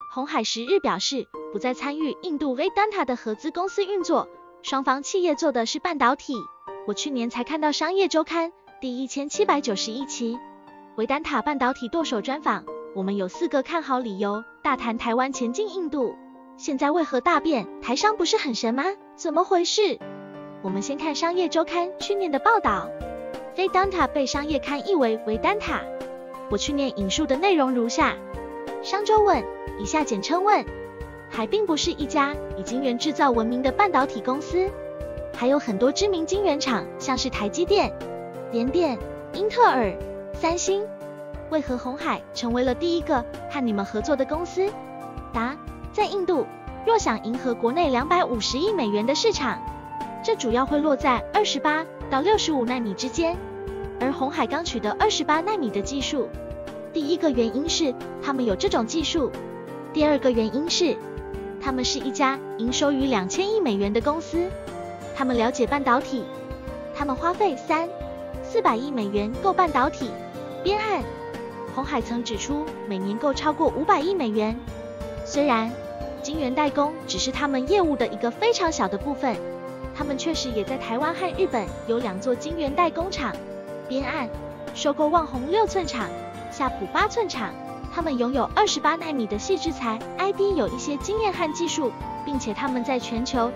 鸿海10日表示，不再参与印度 Vedanta 的合资公司运作，双方企业做的是半导体。我去年才看到商业周刊第1791期Vedanta半导体舵手专访，我们有4个看好理由，大谈台湾前进印度。现在为何大变？台商不是很神吗？怎么回事？我们先看商业周刊去年的报道。Vedanta 被商业刊译为Vedanta。我去年引述的内容如下：商周问，以下简称问，还并不是一家以晶圆制造闻名的半导体公司，还有很多知名晶圆厂，像是台积电、联电、英特尔、三星。为何鸿海成为了第一个和你们合作的公司？答：在印度，若想迎合国内250亿美元的市场，这主要会落在28到65奈米之间，而鸿海刚取得28奈米的技术。第一个原因是他们有这种技术，第二个原因是他们是一家营收逾2000亿美元的公司，他们了解半导体，他们花费400亿美元购半导体。编案鸿海曾指出，每年购超过500亿美元。虽然晶圆代工只是他们业务的一个非常小的部分，他们确实也在台湾和日本有2座晶圆代工厂。编案收购旺宏6寸厂、夏普8寸厂，他们拥有28奈米的矽制材 ，ID 有一些经验和技术，并且他们在全球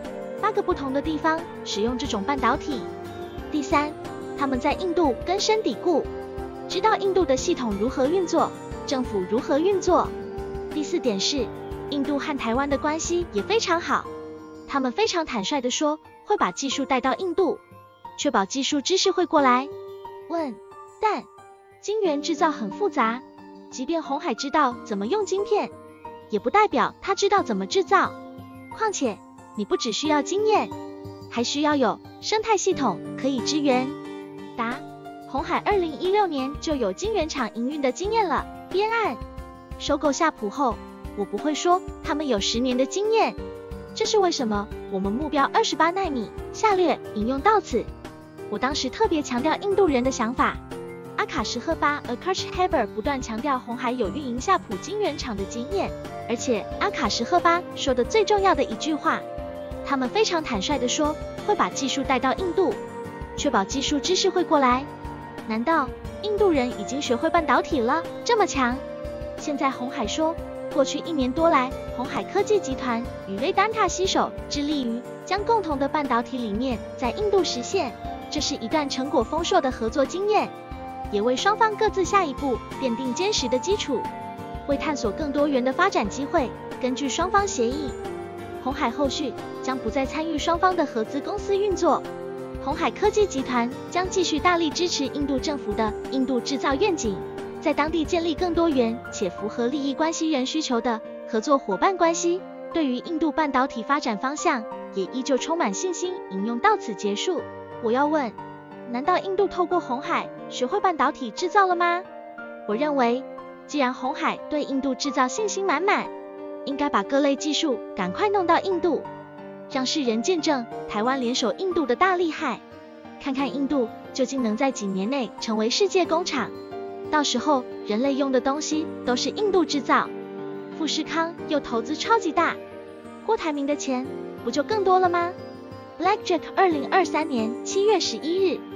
8个不同的地方使用这种半导体。第三，他们在印度根深蒂固，知道印度的系统如何运作，政府如何运作。第4点是，印度和台湾的关系也非常好，他们非常坦率地说，会把技术带到印度，确保技术知识会过来。问：但晶圆制造很复杂，即便鸿海知道怎么用晶片，也不代表他知道怎么制造。况且，你不只需要经验，还需要有生态系统可以支援。答：鸿海2016年就有晶圆厂营运的经验了。编案收购夏普后，我不会说他们有10年的经验，这是为什么我们目标28奈米。下略引用到此，我当时特别强调印度人的想法。阿卡什赫巴 Akash Heber 不断强调鸿海有运营夏普晶圆厂的经验，而且阿卡什赫巴说的最重要的一句话，他们非常坦率地说，会把技术带到印度，确保技术知识会过来。难道印度人已经学会半导体了？这么强？现在鸿海说，过去1年多来，鸿海科技集团与Vedanta携手，致力于将共同的半导体理念在印度实现，这是一段成果丰硕的合作经验，也为双方各自下一步奠定坚实的基础。为探索更多元的发展机会，根据双方协议，鸿海后续将不再参与双方的合资公司运作。鸿海科技集团将继续大力支持印度政府的印度制造愿景，在当地建立更多元且符合利益关系人需求的合作伙伴关系。对于印度半导体发展方向，也依旧充满信心。引用到此结束。我要问，难道印度透过鸿海学会半导体制造了吗？我认为，既然鸿海对印度制造信心满满，应该把各类技术赶快弄到印度，让世人见证台湾联手印度的大厉害，看看印度究竟能在几年内成为世界工厂。到时候人类用的东西都是印度制造，富士康又投资超级大，郭台铭的钱不就更多了吗？ Blackjack 2023年7月11日